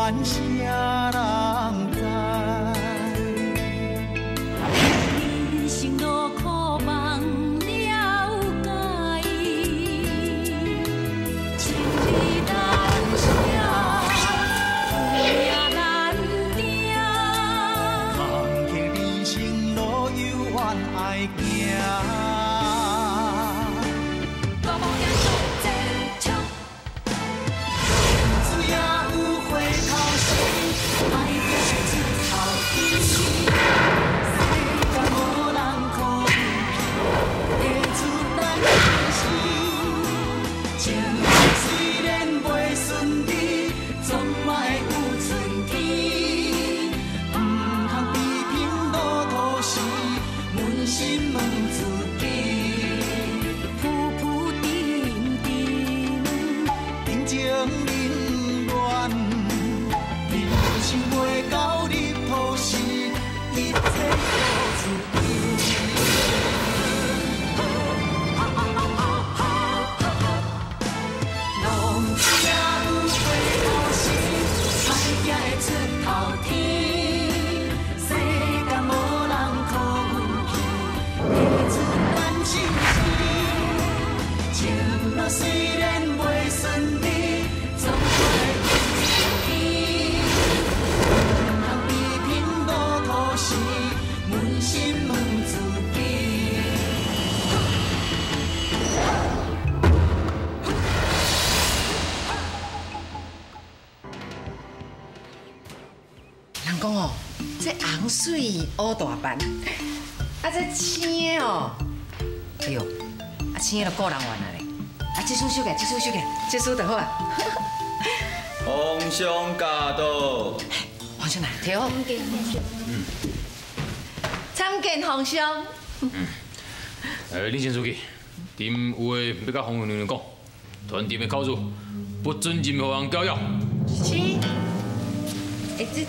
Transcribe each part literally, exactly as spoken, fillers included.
怨啥人知？人生路苦望了解，千里难舍，有命难定。坎坷人生路有怨爱行。 红水乌大斑，啊这青的哦，哎呦，啊青的就个人玩啊咧，啊这首收起，这首收起，这首就好啊。 皇上驾到！ 皇上来，摕好。嗯。参见皇上。嗯。 呃，李前书记，朕有话要甲皇上娘娘讲，团殿的考试不准任何人搅扰。 是。哎这。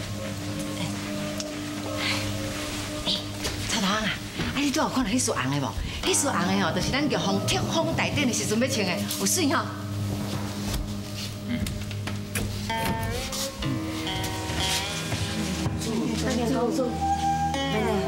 头红啊！啊，你拄有看到迄束红的无？迄束红的哦，就是咱玉皇册封大典的时阵要穿的，有水吼。嗯。大家公主，来来。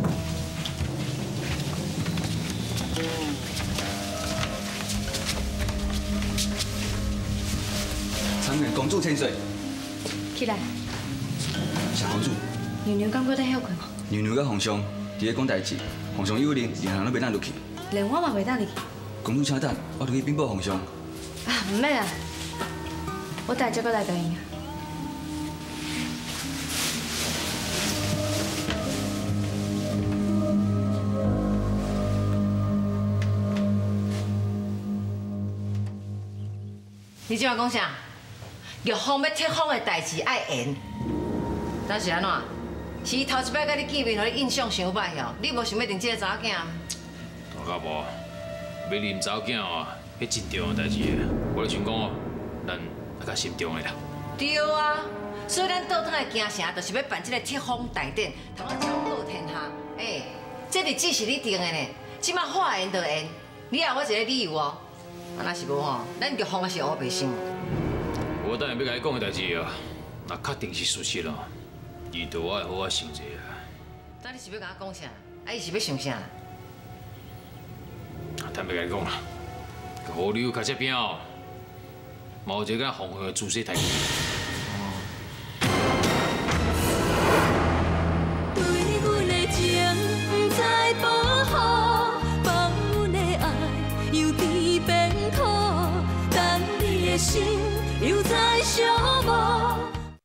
参见公主千岁。 起来。 小公主。 娘娘敢搁在遐困无？ 娘娘甲皇上。 伫咧讲代志，皇上有令，任何人都袂当入去。 连我嘛袂当入去。 公主请等，我着去禀报皇上。 啊，唔免啊，我等下再过来就应。 你即话讲啥？玉皇要册封的代志爱严，但是安怎？ 是头一摆甲你见面，互你印象伤歹哦。你无想要认这个查某囝？ 大家无，要认查某囝哦，迄真重要代志。我就想讲哦，咱要甲心中的啦。 对啊，所以咱倒腾来京城，就是要办这个册封大典，通啊昭告天下。哎，这日子是你定的呢，即马话言就言，你也有我一个理由哦。啊，若是无吼，咱玉皇也是黑白心。 我等下要甲你讲的代志啊，若确定是事实哦。 伊对我会好啊想者啊！ 那你是要甲我讲啥？啊，伊是要想啥？ 坦白甲你讲啦，河流脚这边哦，嘛有一个皇后的注射台。 对阮的情不知保护，放阮的爱又甜变苦，等你的心又在寂寞。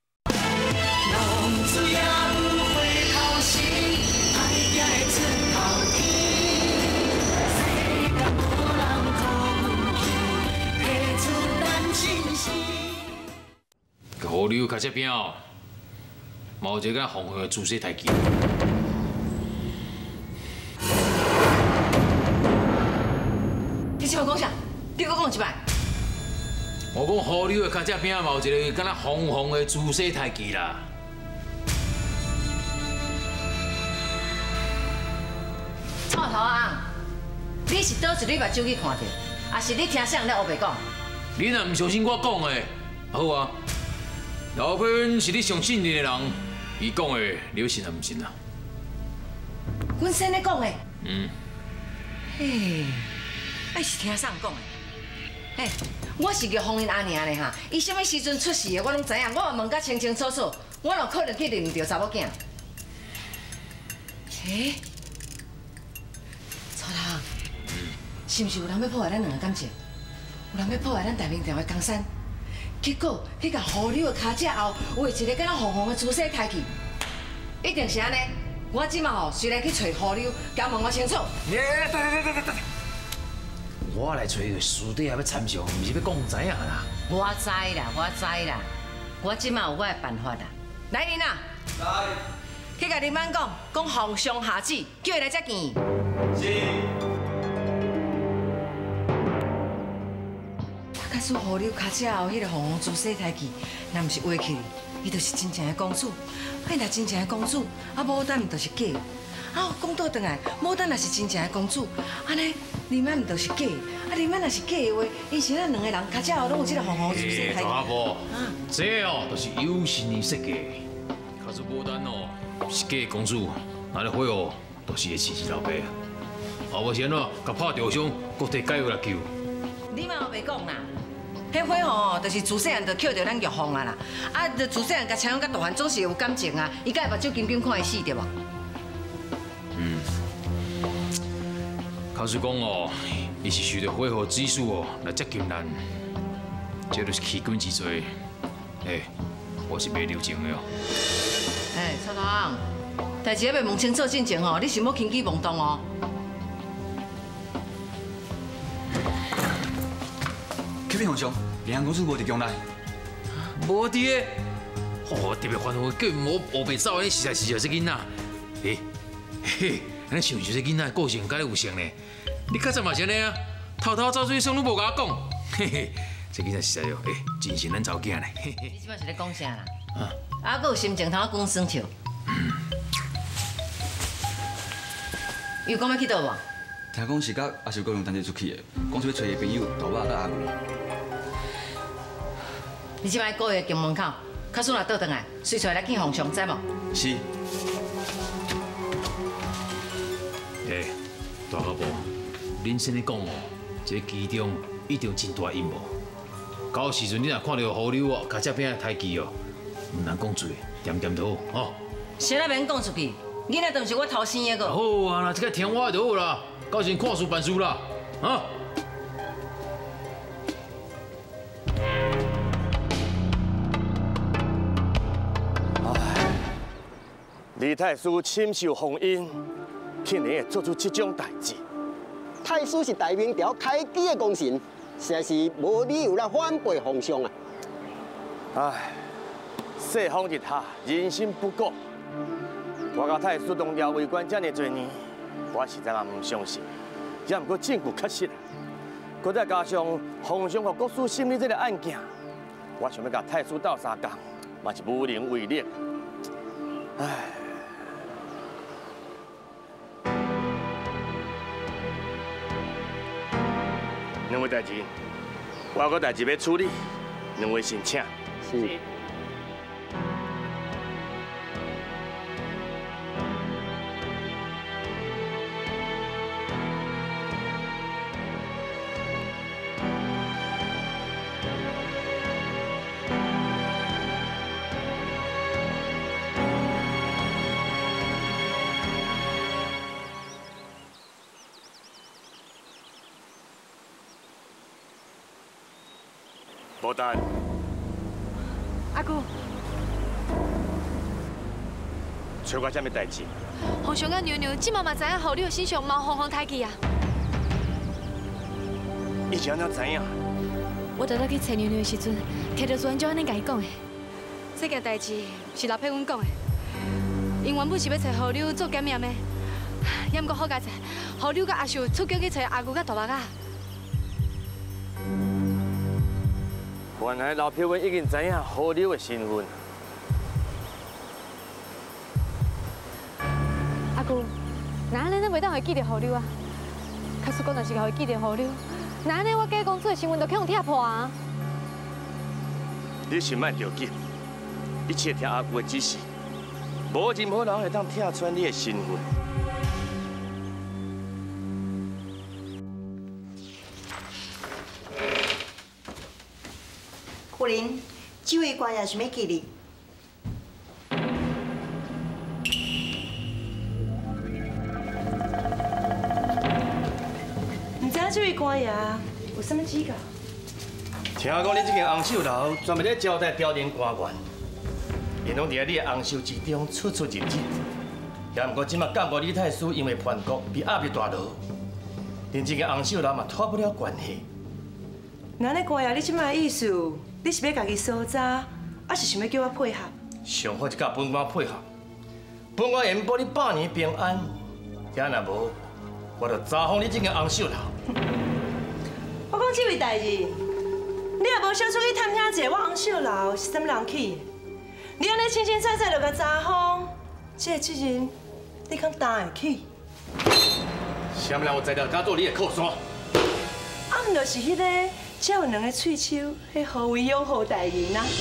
河流脚这边哦，嘛有一个皇后的注射台机。 你是要讲啥？你搁讲一摆。 我讲河流的脚这边嘛有一个敢若红红的注射台机啦。 臭头啊！你是倒一对目睭去看到，还是你听啥人咧黑白讲？ 你若唔相信我讲的，好啊。 老佩文是你上信任的人，伊讲的你要信还唔信啊？ 阮先咧讲的。 嗯。 嘿，爱是听啥人讲的？嘿，我是叫方因阿娘咧哈，伊什么时阵出事的我拢知影，我也问甲清清楚楚，我哪可能去认唔到查某囝？嘿，楚头，是毋是有人要破坏咱两个感情？有人要破坏咱大明朝的江山？结果去甲河流的脚趾后，画一个敢若红红的姿势抬起，一定是安尼。我即马吼，随来去找河流，甲问我清楚。 耶，对对对对对。我来找个师弟要参详，唔是要讲知影啦。 我知啦，我知啦，我即马有我的办法啦。来人啊！来。去甲林曼讲，讲皇上下旨，叫伊来接见。是。假使河流脚趾后，迄个红红姿势抬起，若毋是画起，伊就是真正的公主。哎，若真正的公主，啊，牡丹毋就是假？啊，讲倒转来，牡丹若是真正的公主，安尼林曼毋就是假？啊，林曼若是假的话，因是咱两个人脚趾后拢有这个红红姿势抬起。 大伯，这哦，就是有心而设计。假使牡丹哦是假的公主，那咧火哦，都是会刺死老爸啊。后无先哦，甲拍着伤，搁摕解药来救。 你嘛有袂讲啦？迄火吼，就是自细汉就捡着咱玉凤啊啦，啊，就自细汉甲青龙甲大汉总是有感情啊，伊敢会目睭金金看伊死对无？ 嗯，假使讲哦，伊是受到火候指数哦来接近咱，这就是欺君之罪。哎，我是袂留情的哦。 哎，楚堂，代志要问清楚进前吼，你是要轻举妄动哦。 启禀皇上，平安公主无伫宫内。 无伫个，哦，特别烦恼，叫伊无后白走，你实在是这囡仔。嘿，嘿，咱想想这囡仔个性，甲你有像呢。你较早嘛是安尼啊，偷偷走出去，啥拢无甲我讲。嘿嘿，这囡仔实在哦，哎，真是咱查某囝呢。 你即摆是咧讲啥啦？啊，啊，搁有心情通讲生笑。又讲要去倒无？ 听讲是甲阿秀姑娘单日出去的，讲出要找伊朋友大爸甲阿牛。 你即摆过月进门口，假使若倒转来，随出来来见皇上，知无？ 是。 哎，大家婆，恁先咧讲哦，这其中一定真大阴谋。到时阵你若看到河流哦，脚趾边抬起哦，唔通讲嘴，点点就好哦。 谁那免讲出去？囡仔都是我偷生的个。 好啊，那这个听我的就好啦，到时看书办事啦，啊。 李太师深受皇恩，竟然会做出这种代志。 太师是大明朝开基的功臣，实在是无理由来反背皇上啊！ 唉，世风日下，人心不古。我甲太师同僚为官这么多年，我实在嘛唔相信，也毋过证据确实啊。搁再加上皇上和国师审理这个案件，我想要甲太师斗相共，嘛是无能为力。唉。两位代志，我有个代志要处理，两位先请。 是。 牡丹， 阿姑， 找我什么代志？ 皇上甲娘娘即马嘛知影后你的身上冒红红胎记啊！ 以前怎知影？ 我倒倒去找娘娘的时阵，摕到专章安尼甲伊讲的。这件代志是老佩阮讲的，因原本是要找后柳做检验的，也毋过好佳哉，后柳甲阿秀出宫去找阿姑甲大伯啊。 原来老票文已经知影河流的身份。 阿姑，那安尼咱袂当会记着河流啊？假使讲若是会记着河流，那安尼我假公主的新闻就可能踢破啊！ 你先莫着急， 一切听阿舅的指示，无任何人会当拆穿你的身份。 夫人，这位官爷想要见你。 唔知这位官爷有什么指教？ 听讲你这间红寿楼专门咧招待朝廷官员，因拢伫咧你的红寿之中出出入入。也毋过即马监国李太师因为叛国被压入大牢，连这间红寿楼嘛脱不了关系。 那呢官爷，你即马意思，你是要家己搜查，还是想要叫我配合？ 上好就甲本官配合，本官愿保你百年平安。也若无，我就查封你这间红寿楼。 我讲这位代志，你也无小出去探听者，我红寿楼是什么人起的？你安尼清清楚楚就甲查封，这个责任你敢担会起？ 什么人有材料敢做你的靠山？ 啊，毋就是迄个只有两个喙手，迄何为养好代言啊？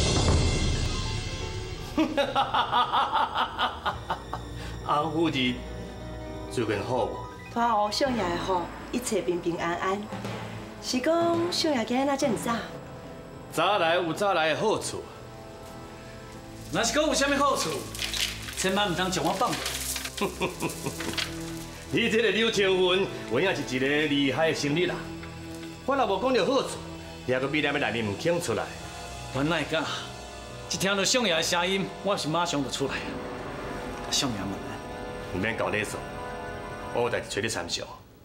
红夫人最近好无？ 托我相爷好，一切平平安安。是讲相爷今日哪这么早？ 早来有早来的好处。 若是讲有啥物好处，千万唔通将我放过。 你这个柳青云，有影是一个厉害的生理人。我若无讲到好处，你还阁秘在要内面唔肯出来。 原来噶，一听到相爷的声音，我是马上就出来啊。相爷问啊， 唔免搞勒索，我有代志找你参详。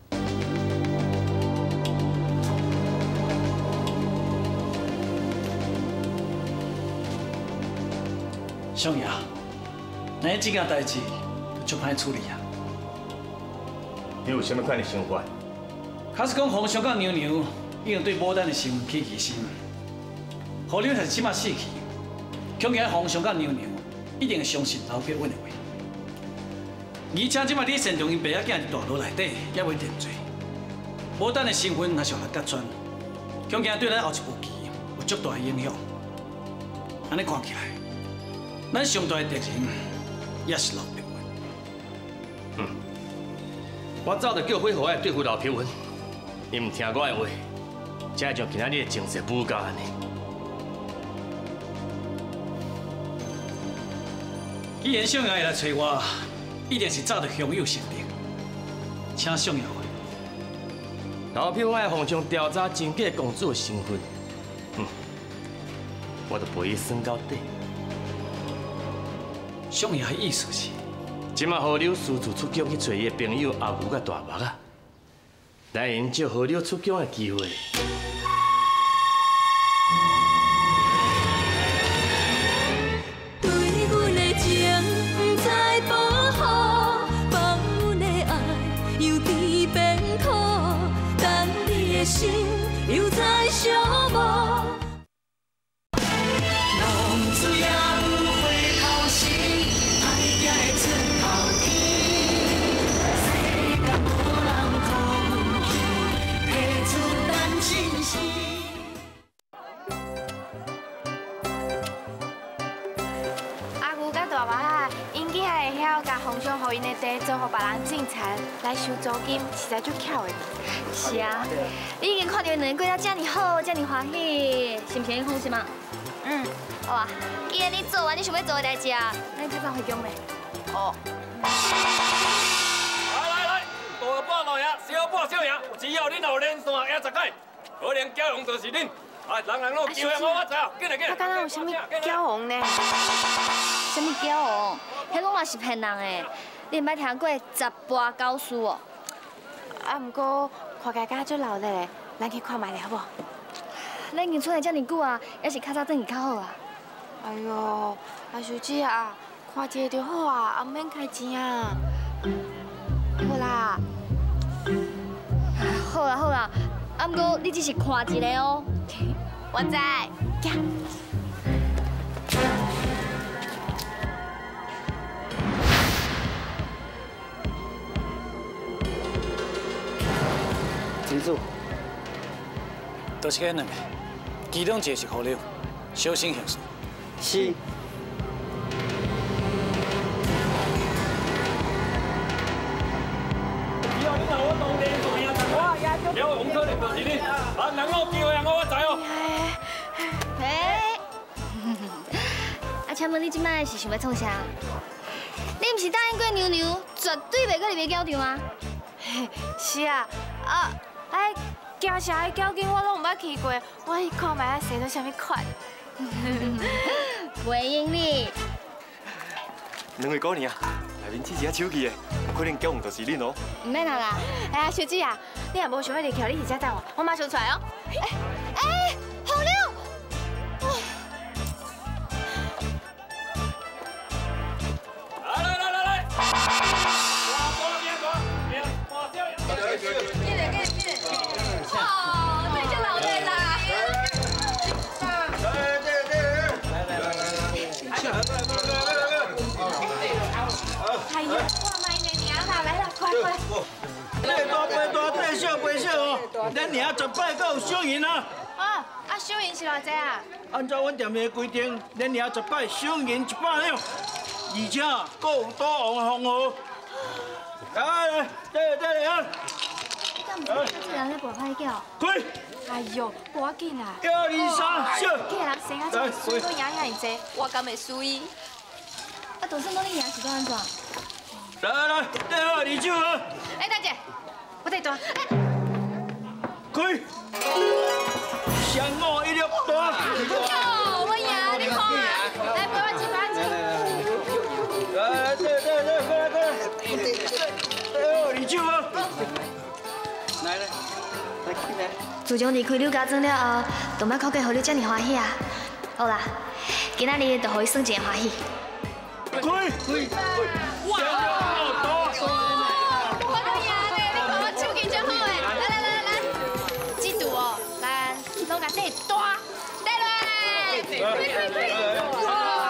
相爷，咱这件代志就歹处理啊。 你有啥物款的想法？ 假使讲皇上甲娘娘已经对牡丹的身份起疑心，何你若是即马死去，恐惊皇上甲娘娘一定会相信老结稳的话。而且即马你擅长因爸仔囝伫大牢内底也袂定罪，牡丹的身份若是互揭穿，恐惊对咱后一步棋有足大的影响。安尼看起来，咱上大的敌人也是老平文。 嗯，我早就叫火火来对付老平文，伊唔听我的话，才会将今仔日的情势补到安尼。 既然相爷会来找我，一定是早就享有成定，请相爷回。 老平文爱皇上调查真假公主的身份，嗯，我就陪伊算到底。 相爷的意思是， 即马河流私自出宫去找伊的朋友阿牛甲大目啊，来因借河流出宫的机会。 对阮的情不知保护，放阮的爱又甜变苦，等你的心又在消磨。 皇上予因的地做互别人种田来收租金，实在足巧的。是啊，你已经看到两个过得这么好，这么欢喜，是不是很放心啊？嗯，好啊。既然你做完你想要做的代志啊，咱就返回宫嘞。哦。 来来来，大半老爷，小半小爷，只要恁有连线也十届，可能骄阳就是恁。来，人人都有机会，我我知啊，进来进来。 他刚刚有啥物骄红呢？什么骄红？迄拢嘛是骗人的。你毋捌听过十八九事哦？啊，毋过看家家足老咧，咱去看卖了无？咱已经出来遮尔久啊，也是较早转去较好啊。哎呦，阿小姐啊，看一个就好啊，也毋免开钱啊。好啦，好啦好啦，啊，毋过你只是看一个哦。我知。 金主，都是个两个，其中一个是河流，小心行事。 是， 了王可能就是你，咱人有机会啊，我知哦。 嘿，啊，请问你即摆是想要创啥？你毋是答应过娘娘，绝对袂搁入去教场啊？ 是啊，啊，哎，行啥的交警我拢毋捌去过，我去看卖啊，洗到啥物款？ 袂用你。 两位姑娘，内面只只手机的，可能交往就是恁哦。 唔免啦啦，哎呀，小姐啊，你若无想要离开，你直接等我，我马上出来哦。哎哎，好了。 来来来来来，大波边个，边大少爷。 进来，进来，进来。哦，这就老累啦。 对对对，来来来来来， 哎呀，我买的娘啦，来啦，快快。 背大背大，背小背小哦，咱娘十摆才有收银啊。 哦，啊，收银是偌济啊？ 按照阮店的规定，咱娘十摆收银一百两，而且还有赌王的封号。来来，对对啊！ 你敢毋知这人咧跋歹叫？ 开！ 哎呦，无要紧啦。 一二三，小。 这个人生啊，真水都赢赢济，我敢会输伊？ 啊，大嫂，你赢是要安怎？ 来来来，对好，二手啊！ 哎，大姐，我带单。 开！上五一六大。 哦，我赢，你看啊！来，陪我吃饭去。 来来，对对对，过来过来。对好，二手啊！来来，来起来。 自从离开柳家庄了后，都莫靠过互你遮尔欢喜啊！好啦，今仔日就互伊算一个欢喜。 开开开！哇！ 我都赢咧，你看我手气真好诶！来来来来来，这赌哦，咱拢甲这大，来来，开开开！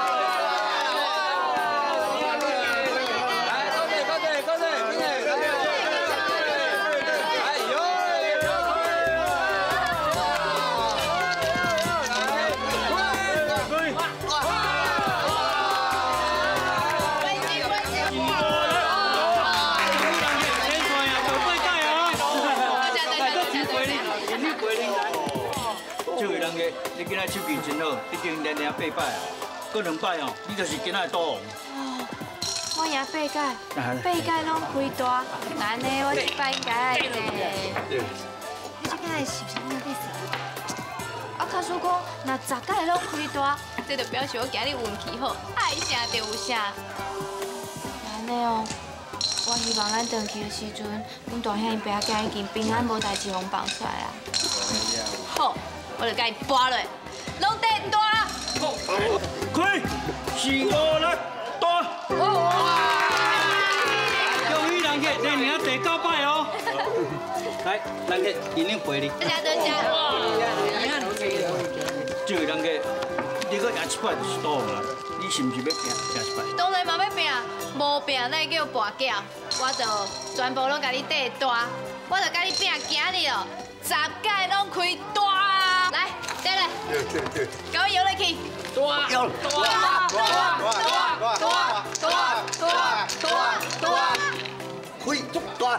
你今仔手气真好，已经连赢八摆啊，过两摆哦，你就是今仔的赌王。 哦，我赢八届，八届拢开大，安尼我一摆应该爱赢。 你这届是啥物意思？ 啊，卡叔讲，若十届拢开大，这就表示我今日运气好，爱啥就有啥。安尼哦，我希望咱回去的时阵，阮大兄伊爸仔已经平安无代志，拢放出来啊。好。我就甲伊拨落，拢得大。 开，四五六大。恭喜人客，连赢第九摆哦。来，人客引领陪你。 多谢多谢。 这位人客，你搁赢一摆就是赌王啦，你是毋是要拼赢一摆？ 当然嘛要拼，无拼哪叫跋筊？我就全部拢甲你缀大，我就甲你拼今日哦，十届拢开大。来，对来，给我摇落去，大， 摇， 大，大，大，大，大，大，大， 开足大。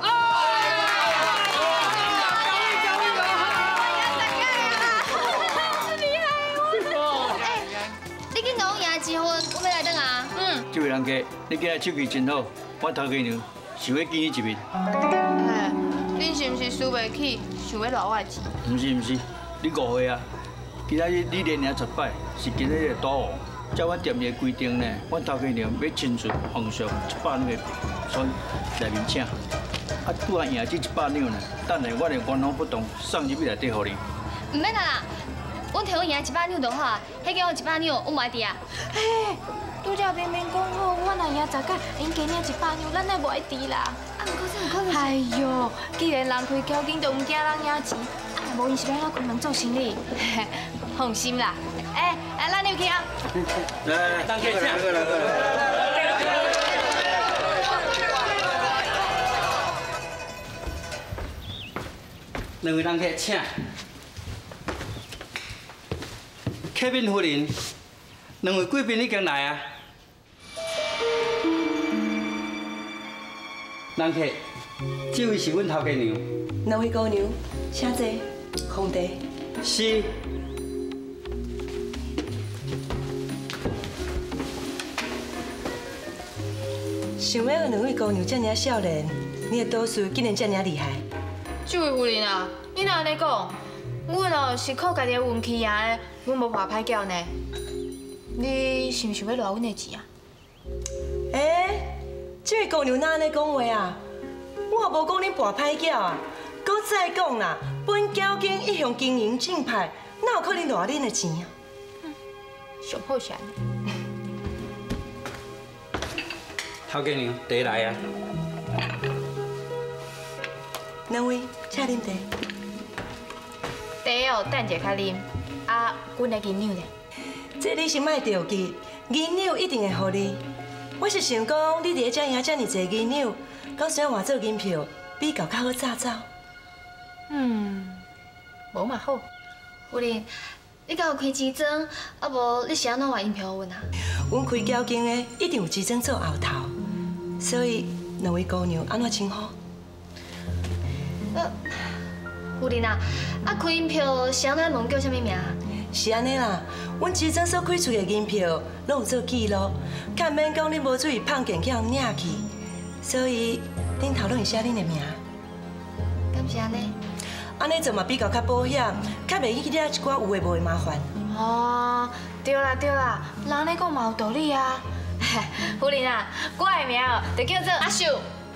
厉害哦！哎，你紧甲我赢一分，我要来等啊。嗯。 这位人客，你今日手气真好，我头家娘想要见你一面。 哎，恁是毋是输袂起，想要捞我钱？ 唔是唔是。你误会啊！今仔日你连赢十摆，是今日的赌王。照阮店的规定呢，阮头家娘要亲自奉上一百两的币，所以内面请。啊，拄啊赢这一百两呢，等下我的原封不动送入去内底互你。 唔免啦啦，阮摕阮赢一百两就好啊，迄个我一百两我唔爱伫啊。 嘿，拄则明明讲好，我若赢十届，恁加领一百两，咱才袂伫啦。 啊，唔可能，唔可能。 哎呦，既然人开交警，就唔惊人赢钱。无因是要咱开门做生意，放心啦。哎，来，咱入去啊！ 来来来，当客请。两位当客请。客宾夫人，两位贵宾已经来啊。人客，这位是阮头家娘。 两位姑娘， 请坐，皇帝。 是。 想要两位姑娘这么少年，你的赌术竟然这么厉害。 这位夫人啊，你哪安尼讲？阮哦是靠家己的运气赢的，阮无跋歹叫呢。你是毋是要偌阮的钱啊？ 哎，这位姑娘哪安尼讲话啊？我也无讲恁跋歹叫啊。搁再讲啦，本交警一向经营正派，哪有可能偌恁的钱啊？ 上好是安尼。 头家娘，茶来啊！ 两位，请啉茶。 茶哦，等者较啉。啊，阮的银两呢？ 这你是莫着急，银两一定会互你。我是想讲，你伫遮赢遮尔济银两，到时阵换做银票，比较较好早走。 嗯，无嘛好。夫人，你敢有开支庄？啊无，你是安怎换银票互阮啊？ 阮开交警的一定有支庄做后头，所以两位姑娘安怎称呼？ 呃，夫人啊，啊开银票是安怎问叫啥物名？ 是安尼啦，阮支庄所开出的银票，拢有做记录，较免讲你无注意碰见去人领去，所以顶头拢会写恁的名。 敢是安尼？ 安尼做嘛比较较保险，较袂去惹一寡有诶无诶麻烦。 哦，对啦对啦，人安尼讲嘛有道理啊。夫人啊，我的名哦，就叫做阿秀。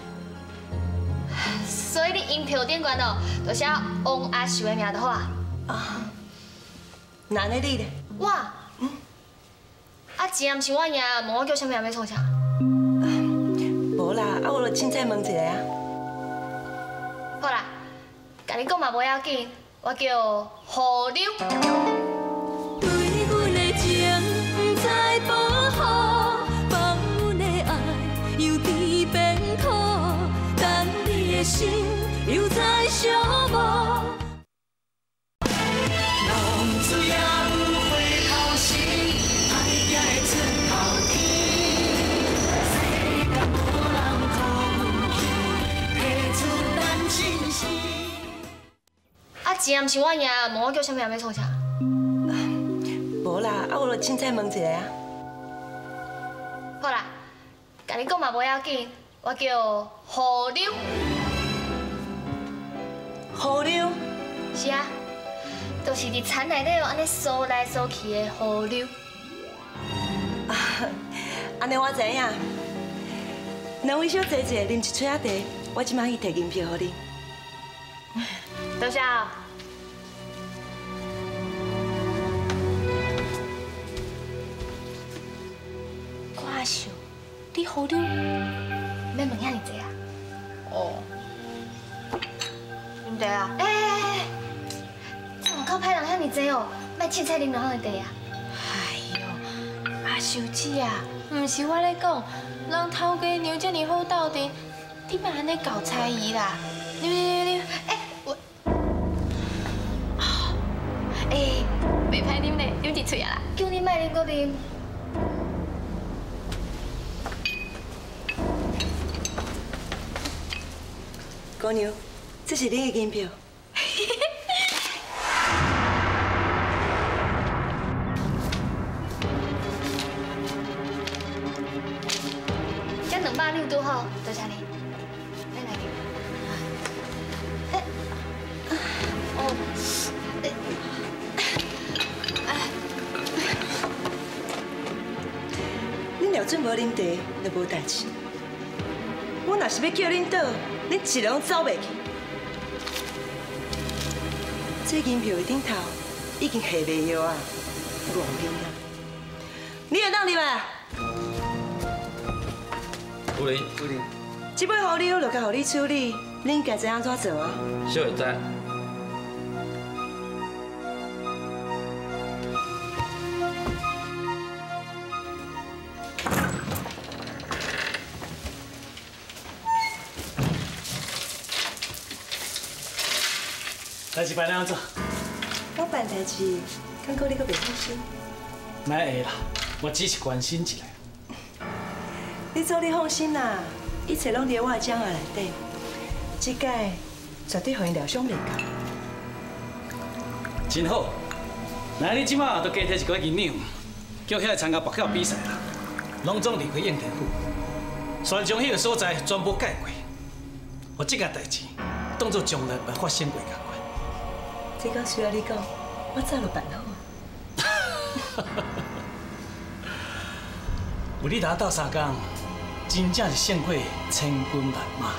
所以你银票顶悬哦，就写王阿秀的名就好啊。 啊，那安尼你咧？ 我，嗯，啊，钱也毋是我赢，问我叫啥物名要创啥？ 无啦，啊我就凊彩问一下啊。 好啦，甲你讲嘛无要紧，我叫何柳。 对阮的情不知保护，放阮的爱又在变苦，等你的心又在寂寞。浪子也不回头时，爱行会出头天。世间无人可阮去，提出咱真心。 啊，钱也毋是我赢，问我叫啥物名要创啥？ 无啦，啊我就凊彩问一下啊。 好啦，甲你讲嘛无要紧，我叫何柳。 何柳？ 是啊，就是伫田内底安尼扫来扫去的河流。 啊，安尼我知影。两位小姐姐啉一嘴仔茶，我即马去摕银票互你。 多谢哦。我想，你河流要问遐尼济啊？哦。啉茶啊？哎哎哎！这门口歹人遐尼济哦，莫凊彩啉两项的茶啊！哎呦，阿秀姐啊，唔是我咧讲，人头家娘遮尼好斗阵，你莫安尼搞猜疑啦！啉啉啉啉，哎我，哎，袂歹啉咧，啉一喙啊啦！叫你莫啉，搁啉。 姑娘，这是你的银票。 这两百两拄好，多谢你。来来。哎，哦， 恁廖准无啉茶，就无代志。我若是要叫恁倒，恁一个拢走袂去。这银票的顶头已经下袂药啊，五年啊！你会当入啊？ 夫人，夫人， 这尾河流就交互你处理，恁家知安怎做啊？ 小会知。 代志办哪样做？ 我办代志，感觉你阁袂放心。 哪会啦？我只是关心一下。 你做你放心啦，一切拢伫我的掌握内底。这届绝对互因疗伤袂到。 真好。那你即马都加摕一个银两，叫遐参加拔跳比赛啦，拢总离开应天府，全将迄个所在全部改过，我这件代志当作从来未发生过共款。 这个需要你讲，我早就办好。 有你打斗三工，真正是胜过千军万马。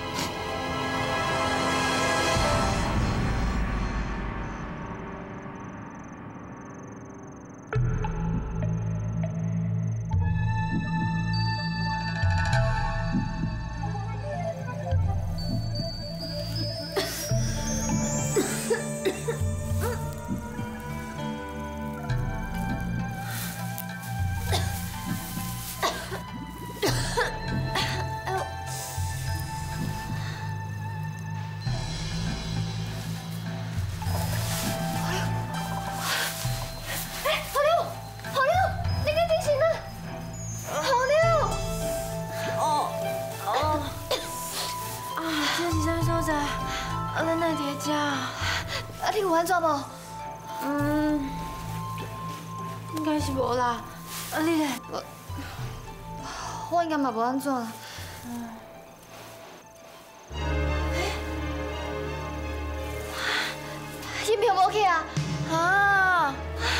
安怎无？嗯，应该是无啦。啊，你咧？我我应该嘛无安怎啦。嗯。银票无去啊？啊！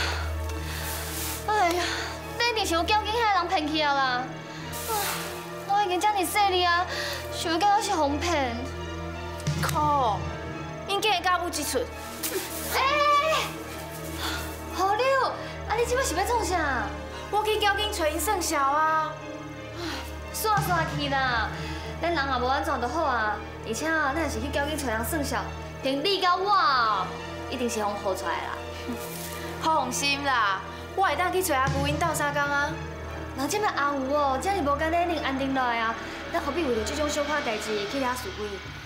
哎呀，这一定是有交警遐人骗去啊啦！我已经遮尔细粒啊，想要到我是哄骗。 靠！因竟然教我一出。 哎，何柳，啊你即摆是要创啥？ 我去交警找因算账啊！ 煞煞去啦，咱人也无安怎就好啊。而且咱若是去交警找人算账，凭你甲我，一定是互好出来啦。 放心啦，我会当去找阿牛因斗相共啊。 那即摆阿牛哦，遮尔无简单，能安定落来啊。咱何必为着这种小可代志去惹是非？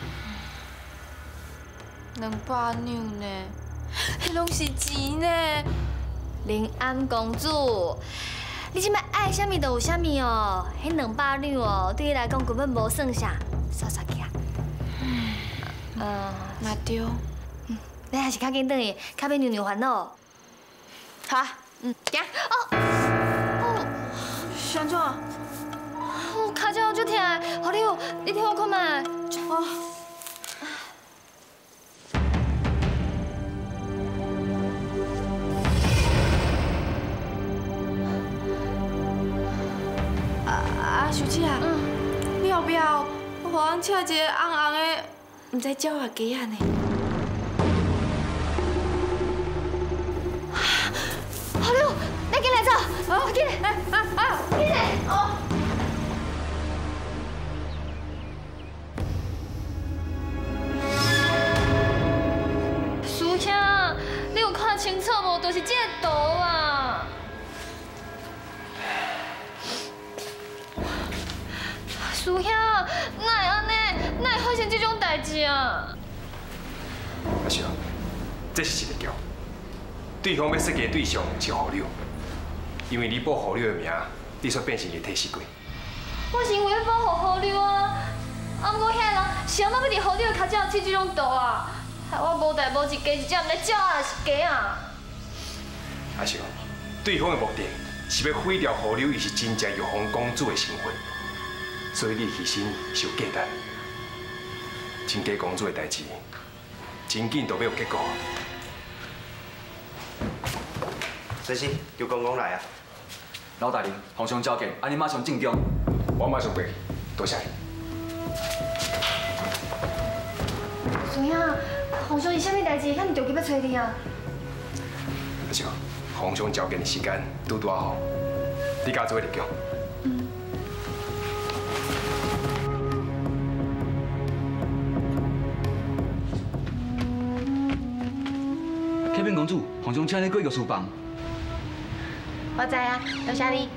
两百两呢？ 迄拢是钱呢， 临安公主，你即摆爱啥物就有啥物哦。迄两百两哦，对你来讲根本无算啥，刷刷去啊。嗯，呃， 嘛对。 嗯，你还是较紧转去，较免娘娘烦恼。 好啊，嗯，行。哦，哦，是安怎？ 我脚脚足痛的，何柳，你替我看卖。哦。 小姐啊，你后壁互阮请一个红红的，唔知鸟啊鸡啊呢？ 好了，你进来走，快进来，啊啊，进来，哦。师兄，你有看清楚无？就是这个图啊。 师兄，哪会安尼？哪会发生这种代志啊？ 阿翔，这是一个桥，对方要设计的对象是何柳，因为你报何柳的名，你煞变成伊替死鬼。 我是因为要保护何柳啊，啊，不过遐人想要要伫何柳的脚趾刺这种毒啊，害我无代无志加一只唔知鸟啊，是鸡啊。 阿翔，对方的目的是要毁掉何柳，伊是真正玉皇公主的身份。 所以你牺牲是有价值，亲家公主的代志，真紧就要有结果。 先生，叫公公来啊！ 老大人，皇上召见，安尼马上进宫。 我马上过去，多谢你。 师兄，皇上是啥物代志，遐尼着急要找你啊？ 不是，皇上召见的时间拄拄好，你家做入宫。 启禀公主，皇上请你过御书房。 我知啊，多谢你。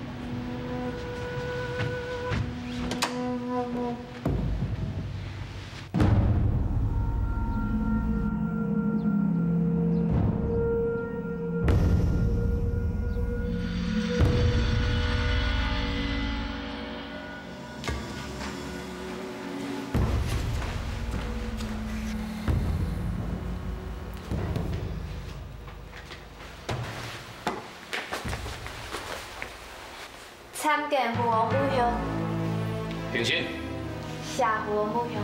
参见父王母兄。 平身。 谢父王母兄。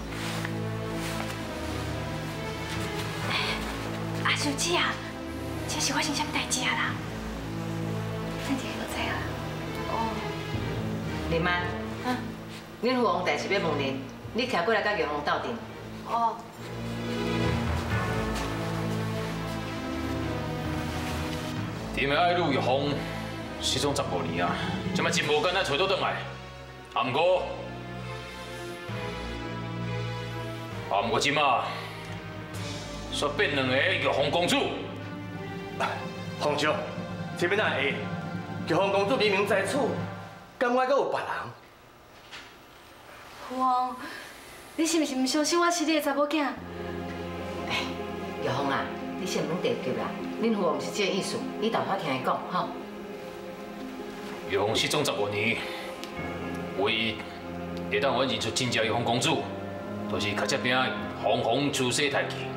阿秀姐啊，这是发生什么代志啊啦？咱一个都知啊。哦。 林安，啊，恁父王代志要问恁，你徛过来甲玉凤斗阵。 哦。 你们爱女玉凤失踪十五年啊，即摆真无简单找到转来。啊，毋过，啊，毋过即摆煞变两个玉凤公主。 皇上，这边哪会？玉凤公主明明在此，敢我还阁有别人？ 父王，你是毋是唔相信我是你的查某囝？ 哎，玉凤啊，你先免地急啦。 恁父王是这个意思，你大话听伊讲，吼。 玉凤失踪十五年，唯一会当我认出真正玉凤公主，就是较这边红红出世太监。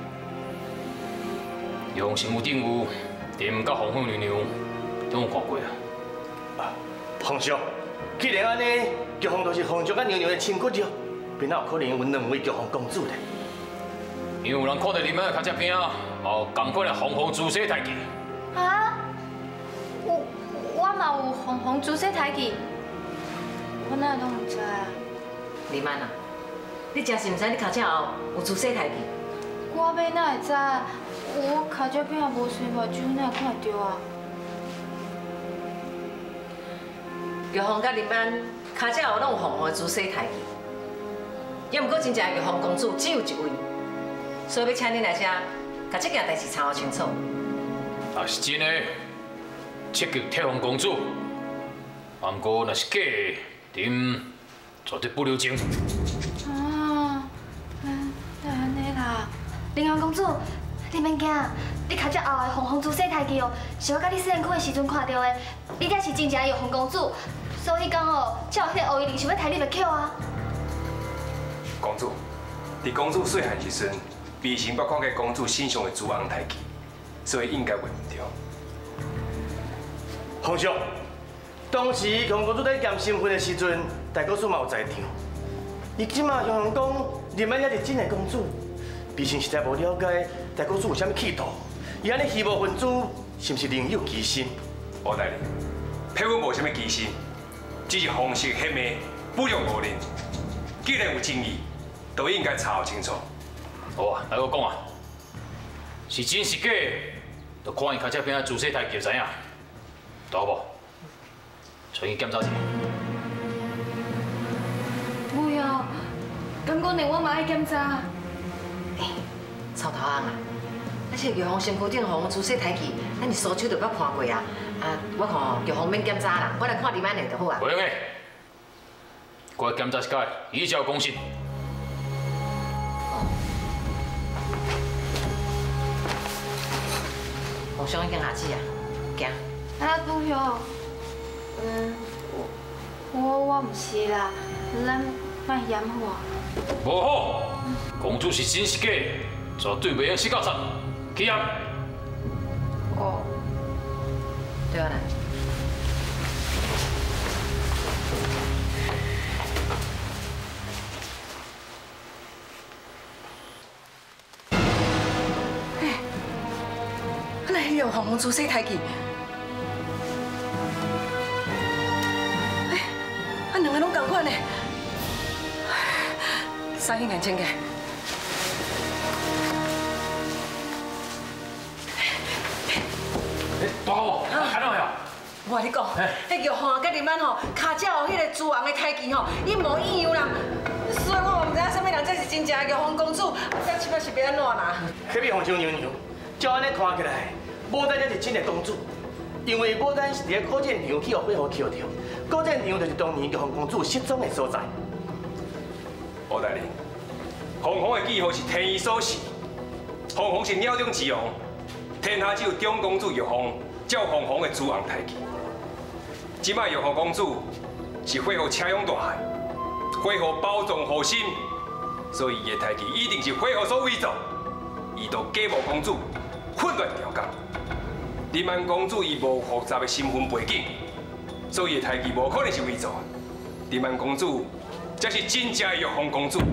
玉凤身躯顶有连甲红红娘娘都有看过啊。 皇上，既然安尼，玉凤就是皇上甲娘娘的亲骨肉，边哪有可能有两位玉凤公主呢？ 因为有人看到你们较这边啊。 哦，同款的红红主世太监。 啊？我我嘛有红红主世太监，我哪会拢唔知啊？ 李曼啊，你真是唔知你脚脚后有主世太监？ 我要哪会知？我脚脚边也无洗目睭，哪会看会到啊？ 玉凤甲林曼脚脚后拢有红红的主世太监，也毋过真正的玉凤公主只有一位，所以要请恁来遮。 把这件代志查好清楚。 若是真的，刺激铁凤公主，啊，不过若是假的，恁绝对不留情。 啊，嗯，就安尼啦。灵王公主，你免惊，你脚脚后的红红主世太监哦，是我甲你细汉去的时阵看到的，你才是真正的玉凤公主，所以讲哦，才有迄个黑衣人想要抬你的口啊。 公主，伫公主细汉时阵。 微臣捌看过公主身上的珠红太极，所以应该袂唔对。 皇上，当时玉凤公主在验身份的时阵，大公主嘛有在场。伊即马向人讲，林曼也是真的公主，微臣实在无了解大公主有啥物企图。伊安尼虚无分子，是毋是另有其心？ 王大人，配阮无啥物疑心，只是方式黑昧，不容误认。既然有争议，都应该查好清楚。 好啊，来我讲啊，是真是假，就看伊脚这边的主世太监知影，懂无？找伊检查一下。 不要，敢讲连我嘛爱检查。 哎，臭头仔啊！而且玉凤身躯顶红主世太监，咱是所手就捌看过啊。啊，我看哦，玉凤免检查啦，我来看林安尼就好啊。 不用诶，我检查一下，以照公信。 皇上已经下旨啊，行。 啊，不用，嗯，我我我唔是啦，咱莫嫌我。 无好，公主是真是假，绝对袂用死交叉，去验。 哦，对啊啦。用红红主世太监，哎，啊两个拢同款的，三眼眼睛的。 哎，大哥，看到没有？ 我跟你讲，迄玉凤甲林曼吼，脚脚有迄个珠红的太监吼，一模一样啦。所以我唔知影什么人这是真正的玉凤公主，这即摆是要安怎啦？ 迄位皇上娘娘，照安尼看起来。 牡丹才是真的公主，因为牡丹是伫个古战场去互火火捡到，古战场就是当年玉凤公主失踪的所在。 王大人，红红的记号是天意所示，红红是鸟中之王，天下只有中公主玉凤，才有红红的珠红太监。即摆玉凤公主是火火车勇大汉，火火包装后心，所以伊的太监一定是火火所伪造，伊都假冒公主，混乱调岗。林安公主伊无复杂的身份背景， 所以的代志无可能是伪造。林安公主才是真正的玉皇公主。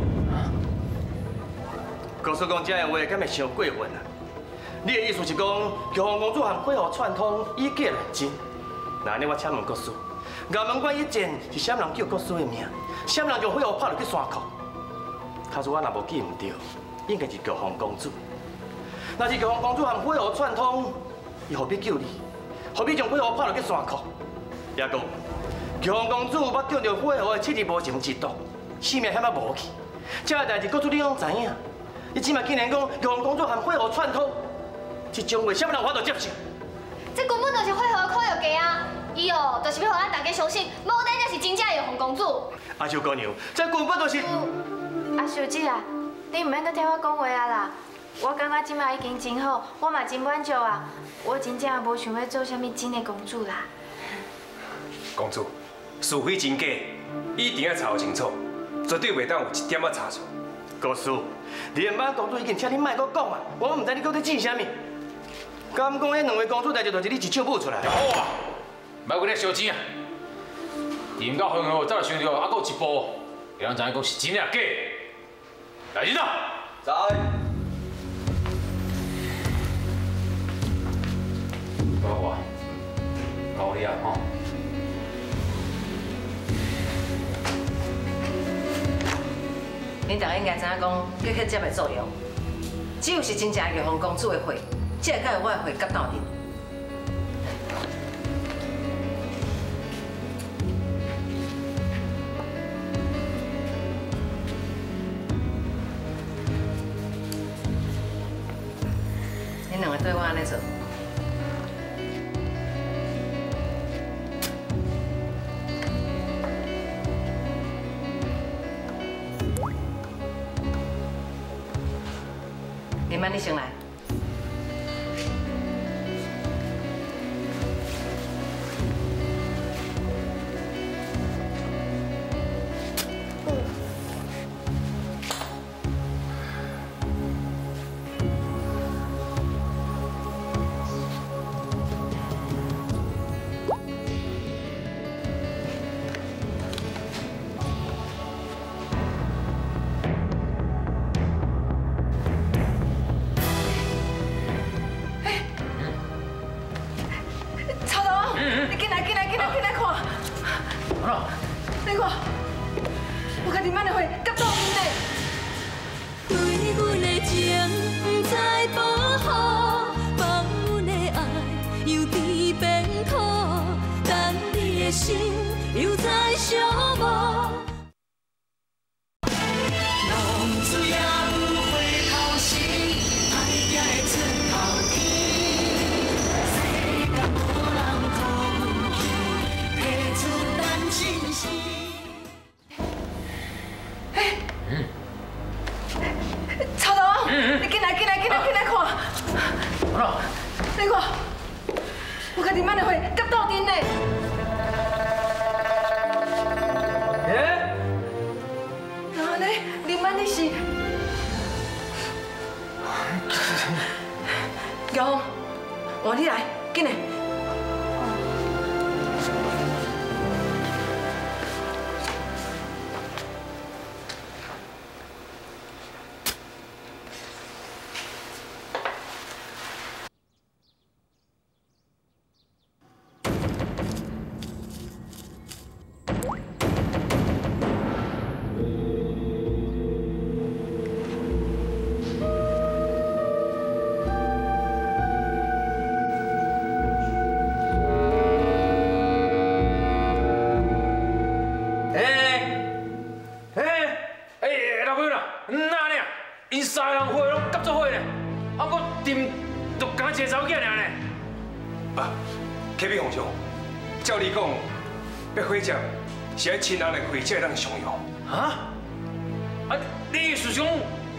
告诉讲这个话，敢会伤过分啊？你的意思是讲，玉皇公主和配合串通以假乱真？那呢，我请问国师，衙门关一战是啥人救国师的命？啥人用配合拍落去山口？假如我若无记唔对，应该是玉皇公主。若是玉皇公主和配合串通，伊何必救你？何必将配合拍落去山口？也讲，玉皇公主捌中着配合的七日无情之毒，性命险啊无去。这个代志，国主你拢知影。你即马竟然讲玉皇公主和配合串通，这种话，啥物人法度接受？ 这根本就是配合靠药家啊！伊哦，就是要互咱大家相信，无咱才是真正的玉皇公主。 阿秀姑娘，这根本就是…… 阿秀姐啊，你唔免再听我讲话啊啦！我感觉即马已经真好，我嘛真满足啊！我真正无想要做啥物真的公主啦。 公主，是非真假，一定要查清楚，绝对袂当有一点仔差错。 国师，连班公主已经请你莫搁讲啊，我唔知你搁在讲啥物。敢讲迄两位公主代志，就是你一手舞出来。 好啊，莫跟你小钱啊！tìm到红河，再来想着还佫有一步，会让知影讲是真也假。来人啊！ 在。我我，老李啊吼。 恁大家应该知影讲，叫去接袂作用。只有是真正玉皇公主的血，才会甲我的血夹斗阵。恁两个对我安尼做，林曼，你先来。 是爱亲人的血才当上用。 啊？啊，你意思讲，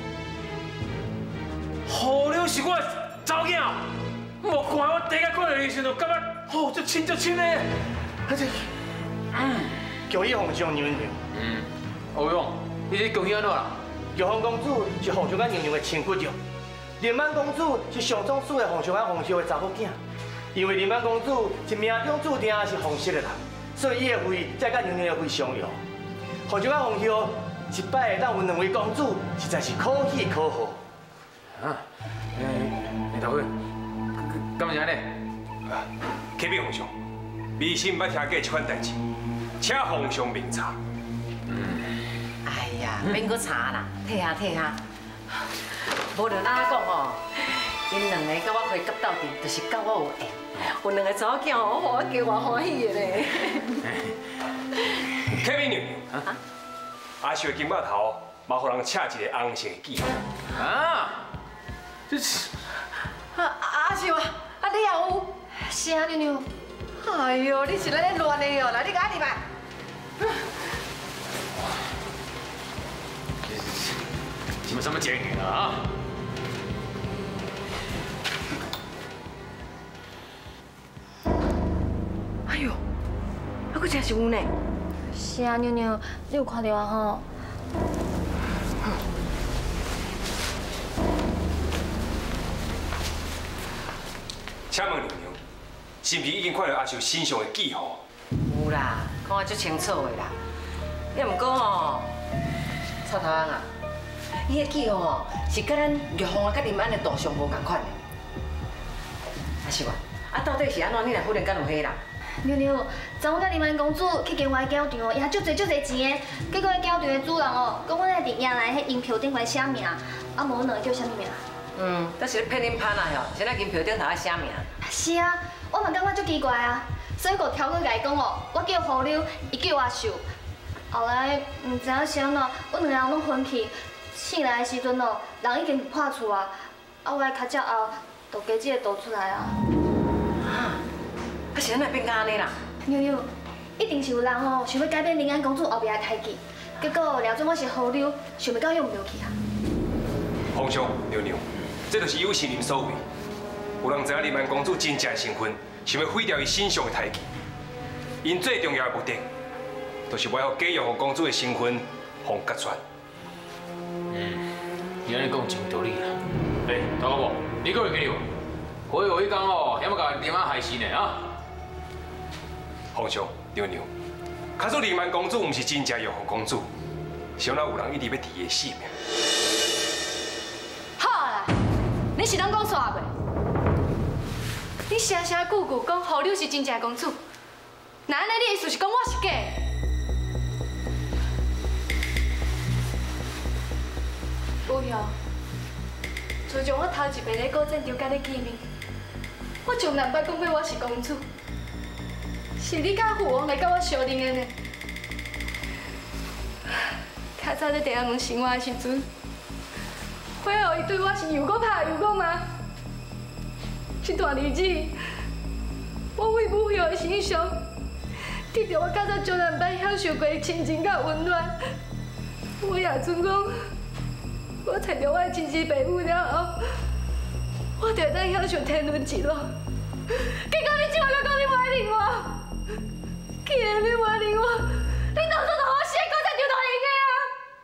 好了是我查某囝，莫怪我第一看到你时就感觉，哦，足亲足亲的。啊这， 嗯，恭喜皇上娘娘。 嗯，欧阳，你这恭喜安怎啦？ 玉皇公主是皇上甲娘娘的亲骨肉，林曼公主是上总属的皇上甲皇后的查某囝。因为林曼公主是命中注定是皇室的人。 所以伊的肺才甲娘娘的肺相用。皇上甲皇后一摆会当有两位公主，实在是可喜可贺。 啊，诶，林头粉，干嘛呢？ 啊，启禀皇上，微臣捌听过这款代志，请皇上明察。 哎呀，免搁查啦，退下退下。无论哪讲哦，因两个甲我开夹斗阵，就是甲我有缘。有两个查某囝哦，我加我欢喜的咧。 启禀娘娘，啊，阿秀的金马头，嘛互人插一个红色的记号。 啊，这是啊阿秀啊，啊你也有？ 是啊，娘娘。 哎呦，你是咧乱的哦，来你甲你吧。 你们什么监狱啊？ 哎呦，啊，佫真是有呢。 是啊，娘娘，你有看到啊吼？ 请问娘娘，是毋是已经看到阿秀身上的记号？ 有啦，看啊足清楚的啦。也毋过吼，臭头翁啊，伊的记号吼是甲咱玉凤啊、甲林安的图像无共款的。阿秀啊，啊到底是安怎？你来忽然间有迄人？ 娘娘，昨昏甲林安公主去境外教场哦，赢足侪足侪钱的。结果教场的主人哦，讲阮来伫赢来迄银票顶来写名，啊无两个叫啥物名？ 嗯，这是咧骗恁潘啊吼，现在银票顶头咧写名。 是啊，我嘛感觉足奇怪啊，所以个挑过来讲哦，我叫胡柳，伊叫阿秀。后来唔知影是安怎，阮两个人拢分去。醒来的时阵哦，人已经破厝啊，啊我来较早后，就加这个倒出来啊。 啊，啊是安怎变甲安尼啦？ 娘娘，一定是有人哦想要改变临安公主后壁的代志，结果了准我是胡柳，想袂到用唔落去啊。 皇上、娘娘，这就是有心人所为。有人知影林安公主真正的身份，想要毁掉伊身上的代志。因最重要的目的，就是为了假玉皇公主的身份，互揭穿。 嗯，你安尼讲真有道理啦。哎，大哥无，你搁会记得无？我有迄天哦，险要甲林安害死呢啊！ 皇上、娘娘，假使林安公主毋是真正玉皇公主，想哪有人一直要治伊的性命？ 好啦，你是拢讲煞袂？你声声句句讲胡柳是真正公主，那安尼你意思是讲我是假？有哟，自从我头一摆咧古镇场甲你见面，我从来捌讲过我是公主，是你甲父王来甲我相认的呢。较早在地下门生活的时阵，伙后伊对我是又搁拍又搁骂，这段日子，我为母后的形象，得到我较早从来捌享受过的亲情甲温暖。我也准讲。我找到我的亲生爸母了后，我就当享受天伦之乐。结果你即摆搁讲你不爱认我，既然你不爱认我，你当初同我死的古镇就同赢的啊！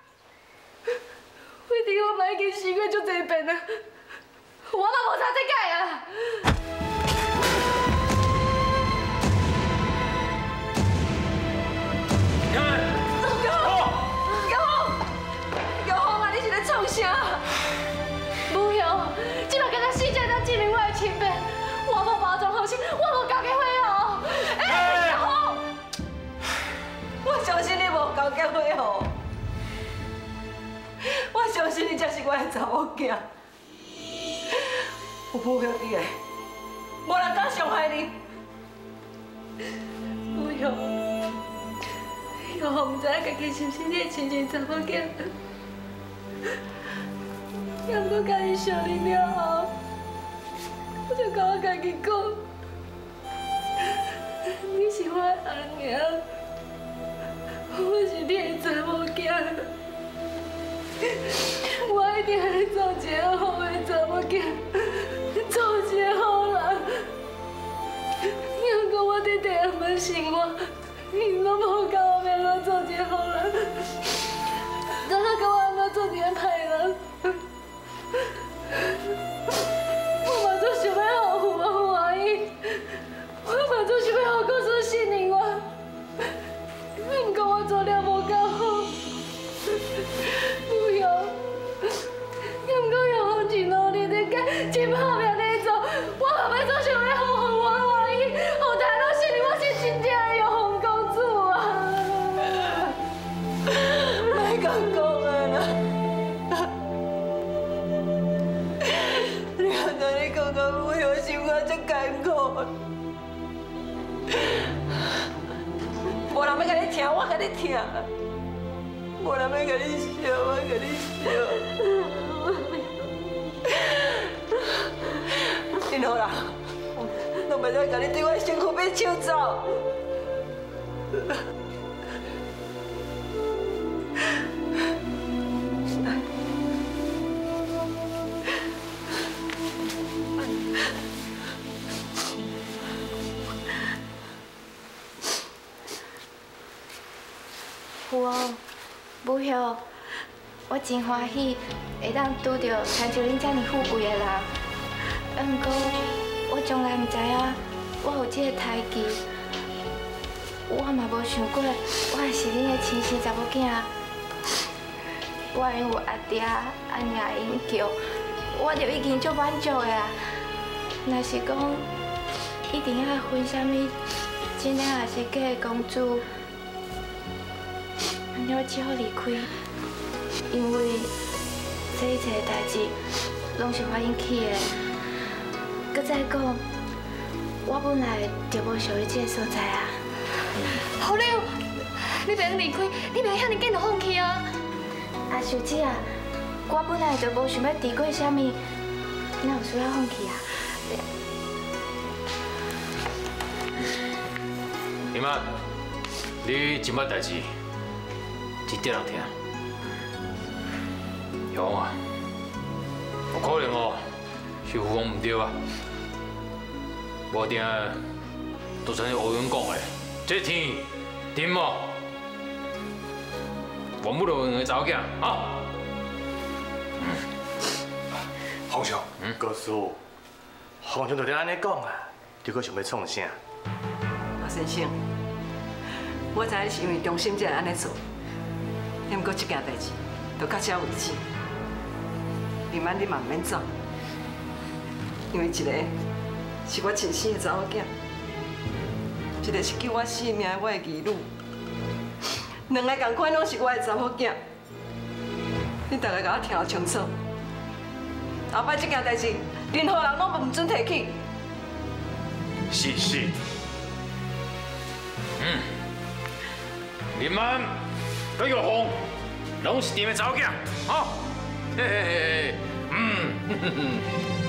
为着我嘛已经死过足侪遍啊，我嘛无差再改啊！创啥？母后，即摆敢若死者当证明我的亲爸，我无包装好心，我无交给会后。哎，好，我相信你无交给会后，我相信你才是我的查某囝。有母后伫个，无人敢伤害你。母后，玉凤唔知影家己是毋是你的亲生查某囝。也毋过家己相认了后，我就甲我家己讲，你是我的阿娘，我是你的查某囝，我一定会做一个好的查某囝，做一个好人。如果我在地下门生活，你拢无教我要安怎做一个好人。让他跟我安怎做一个歹人，我嘛做想要互父王欢喜，我嘛做想要互公主信任我， 到尾，我心肝真艰苦。无人要甲你听，我甲你听；无人要甲你笑，我甲你笑。任何人，拢袂使甲你对我身躯变手走。 有哦，母兄，我真欢喜会当拄到亲像恁遮尔富贵的人。啊，毋过我从来毋知影我有这个胎记，我嘛无想过我会是恁的亲生查某囝。我因有阿爹阿娘因叫，我就已经足满足的啊。若是讲一定要分啥物真的还是假的公主？ 我只好离开，因为这一切代志拢是我引起的。搁再讲，我本来就无属于这个所在啊。好了，你袂用离开，你袂遐尼紧就放弃哦。啊，小姐啊，我本来就无想要离过啥物，哪有需要放弃啊？ 姨妈，你即摆代志？ 一点人听，형아，有可能哦，是父王唔对啊，无定都像乌云讲的，这天甜无，我母就两个查某囝啊。 皇上，告诉皇上就咧安尼讲啊，你阁想要创啥？ 老先生，我知影是因为忠心才会安尼做。 毋过这件代志，就到这为止。明晚你嘛免走，因为一个是我亲生的查某囝，一个是救我性命的我的义女，两个同款拢是我的查某囝。你大家甲我听好清楚，后摆这件代志，任何人拢唔准提起。 是是，嗯，明晚。 这个风，拢是甜的查某囝，吼，嘿嘿嘿，嗯，哼哼哼。